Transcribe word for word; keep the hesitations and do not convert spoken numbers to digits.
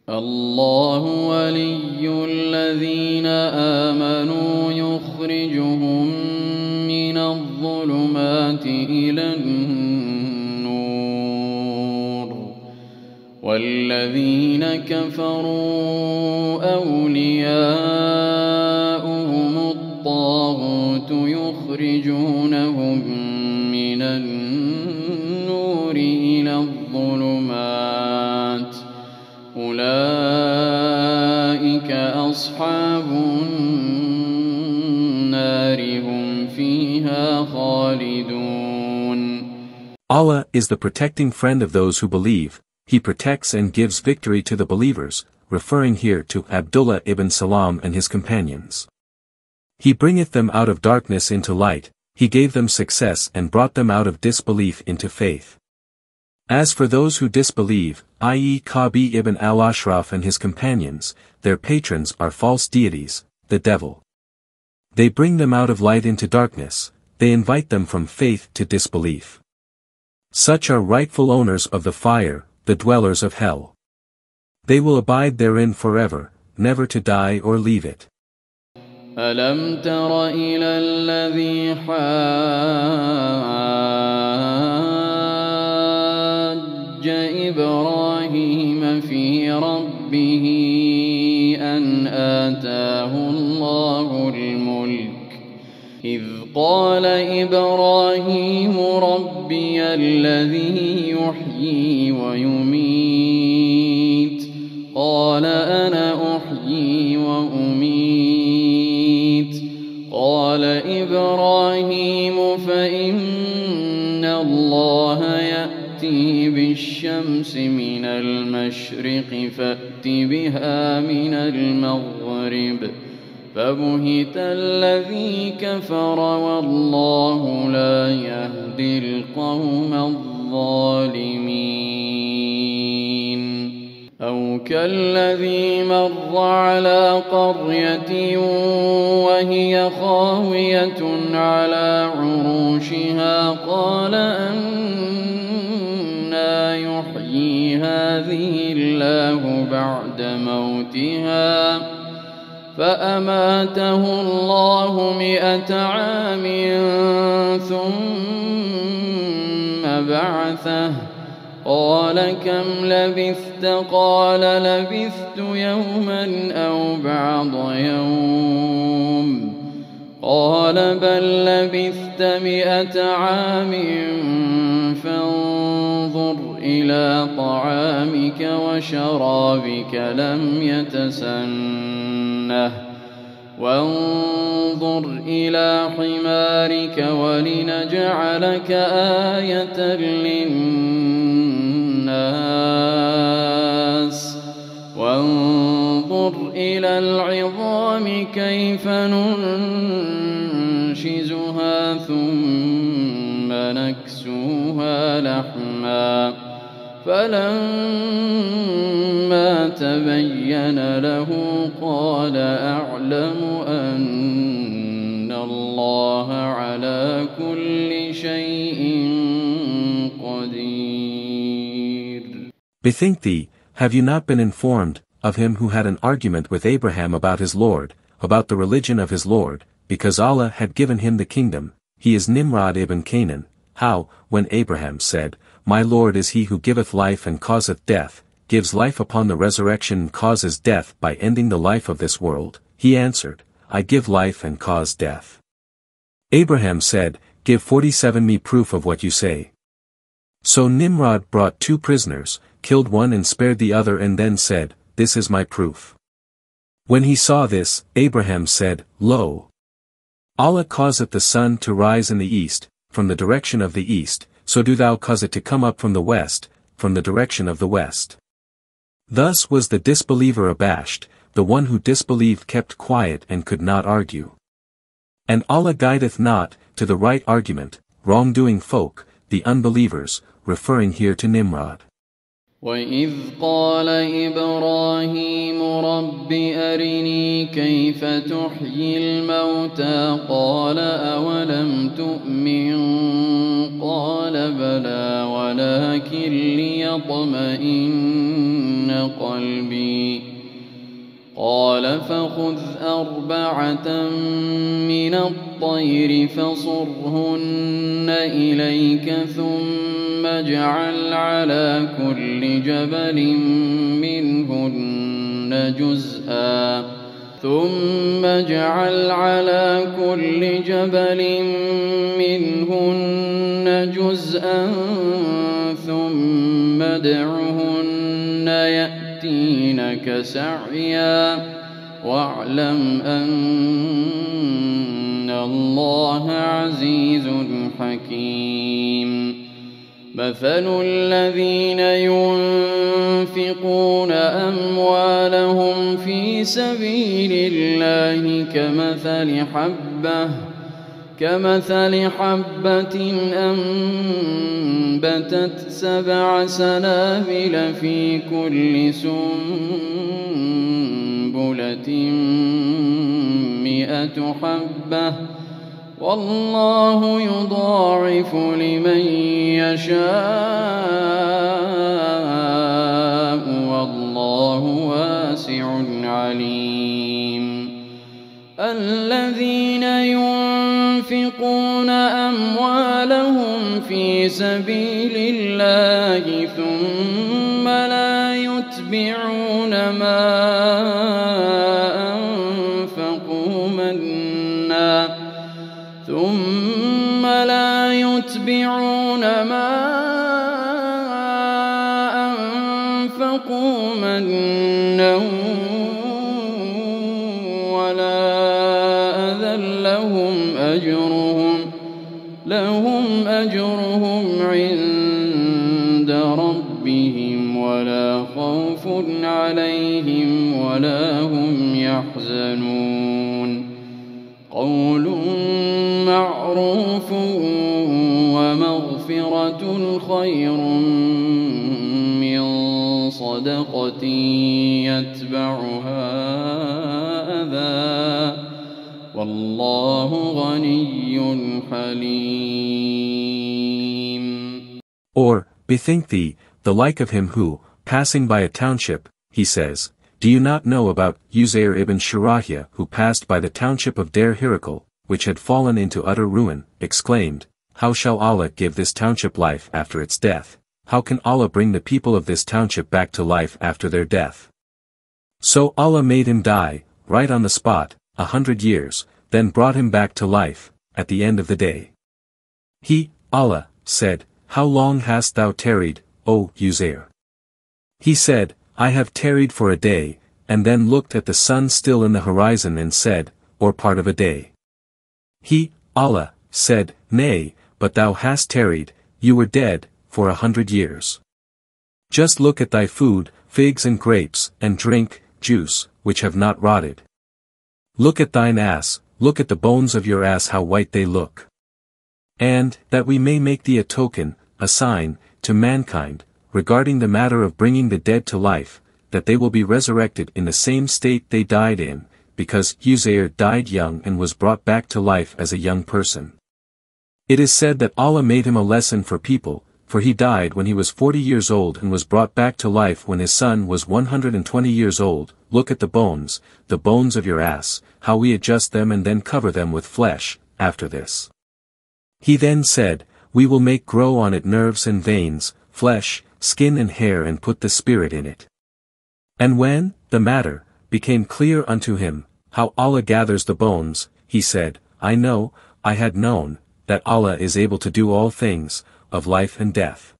الله ولي الذين آمنوا يخرجهم من الظلمات إلى النور والذين كفروا أولياؤهم الطاغوت يخرجونهم من النور إلى الظلمات أولئك أصحاب النار هم فيها خالدون. Allah is the protecting friend of those who believe. He protects and gives victory to the believers, referring here to Abdullah ibn Salam and his companions. He bringeth them out of darkness into light, he gave them success and brought them out of disbelief into faith. As for those who disbelieve, that is Kabi ibn al-Ashraf and his companions, their patrons are false deities, the devil. They bring them out of light into darkness, they invite them from faith to disbelief. Such are rightful owners of the fire, the dwellers of hell. They will abide therein forever, never to die or leave it. أَلَمْ تَرَ إِلَى الَّذِي حَاجَّ إِبْرَاهِيمَ فِي رَبِّهِ أَنْ آتَاهُ اللَّهُ الْمُلْكَ إِذْ قَالَ إِبْرَاهِيمُ رَبِّيَ الَّذِي يُحْيِي وَيُمِيتُ قَالَ أَنَا أُحْيِي وَأُمِيتُ قَالَ إِبْرَاهِيمُ فَإِنَّ اللَّهَ يَأْتِي بِالشَّمْسِ مِنَ الْمَشْرِقِ فَأْتِ بِهَا مِنَ الْمَغْرِبِ فَبُهِتَ الَّذِي كَفَرَ وَاللَّهُ لَا يَهْدِي الْقَوْمَ الظَّالِمِينَ. أَوْ كَالَّذِي مَرَّ عَلَى قَرْيَةٍ وَهِيَ خَاوِيَةٌ عَلَى عُرُوشِهَا قَالَ أَنَّىٰ يُحْيِي هَٰذِهِ اللَّهُ بَعْدَ مَوْتِهَا فَأَمَاتَهُ اللَّهُ مِائَةَ عَامٍ ثُمَّ بَعَثَهُ قَالَ كَمْ لَبِثْتَ قَالَ لَبِثْتُ يَوْمًا أَوْ بَعْضَ يَوْمٍ قَالَ بَل لَّبِثْتَ مِائَةَ عَامٍ فَانظُرْ إِلَىٰ طَعَامِكَ وَشَرَابِكَ لَمْ يَتَسَنَّهْ وَانظُرْ إِلَىٰ حِمَارِكَ وَلِنَجْعَلَكَ آيَةً لِّلنَّاسِ وَانظُرْ إِلَى الْعِظَامِ كَيْفَ نُنشِزُهَا ثُمَّ نَكْسُوهَا لَحْمًا فَلَمَّا تَبَيَّنَ لَهُ قَالَ أَعْلَمُ أَنَّ اللَّهَ عَلَىٰ كُلِّ شَيْءٍ قَدِيرٌ. Bethink thee, have you not been informed of him who had an argument with Abraham about his Lord, about the religion of his Lord, because Allah had given him the kingdom? He is Nimrod ibn Canaan. How, when Abraham said, My Lord is he who giveth life and causeth death, gives life upon the resurrection and causes death by ending the life of this world, he answered, I give life and cause death. Abraham said, Give forty-seven me proof of what you say. So Nimrod brought two prisoners, killed one and spared the other, and then said, This is my proof. When he saw this, Abraham said, Lo! Allah causeth the sun to rise in the east, from the direction of the east, so do thou cause it to come up from the west, from the direction of the west. Thus was the disbeliever abashed, the one who disbelieved kept quiet and could not argue. And Allah guideth not, to the right argument, wrongdoing folk, the unbelievers, referring here to Nimrod. وَإِذْ قَالَ إِبْرَاهِيمُ رَبِّ أَرِنِي كَيْفَ تُحْيِي الْمَوْتَىٰ قَالَ أَوَلَمْ تُؤْمِن قَالَ بَلَىٰ وَلَٰكِن لِّيَطْمَئِنَّ قلبي قال فخذ أربعة من الطير فصرهن إليك ثم اجعل على كل جبل منهن جزءا ثم اجعل على كل جبل منهن جزءا ثم ادعهن يأتينك سعيا واعلم أن الله عزيز حكيم مثل الذين ينفقون أموالهم في سبيل الله كمثل حبة كمثل حبة أنبتت سبع سنابل في كل سنبلة مئة حبة والله يضاعف لمن يشاء والله واسع عليم الذين ينفقون أموالهم في سبيل الله ثم لا يتبعون ما أنفقوا منا ثم لا يتبعون ما أنفقوا منا ولا أذى لهم أجرهم لهم أجرهم عند ربهم ولا خوف عليهم ولا هم يحزنون قول معروف ومغفرة خير من صدقة يتبعها أذى والله غني حليم. Or, bethink thee, the like of him who, passing by a township, he says, do you not know about Uzair ibn Sharahiah who passed by the township of Der Hirakal, which had fallen into utter ruin, exclaimed, how shall Allah give this township life after its death? How can Allah bring the people of this township back to life after their death? So Allah made him die, right on the spot, a hundred years, then brought him back to life, at the end of the day. He, Allah, said, how long hast thou tarried, O Uzair? He said, I have tarried for a day, and then looked at the sun still in the horizon and said, or part of a day. He, Allah, said, nay, but thou hast tarried, you were dead, for a hundred years. Just look at thy food, figs and grapes, and drink, juice, which have not rotted. Look at thine ass, look at the bones of your ass how white they look. And, that we may make thee a token, a sign, to mankind, regarding the matter of bringing the dead to life, that they will be resurrected in the same state they died in, because Uzair died young and was brought back to life as a young person. It is said that Allah made him a lesson for people, for he died when he was forty years old and was brought back to life when his son was one hundred twenty years old. Look at the bones, the bones of your ass, how we adjust them and then cover them with flesh, after this. He then said, we will make grow on it nerves and veins, flesh, skin and hair and put the spirit in it. And when, the matter, became clear unto him, how Allah gathers the bones, he said, I know, I had known, that Allah is able to do all things, of life and death.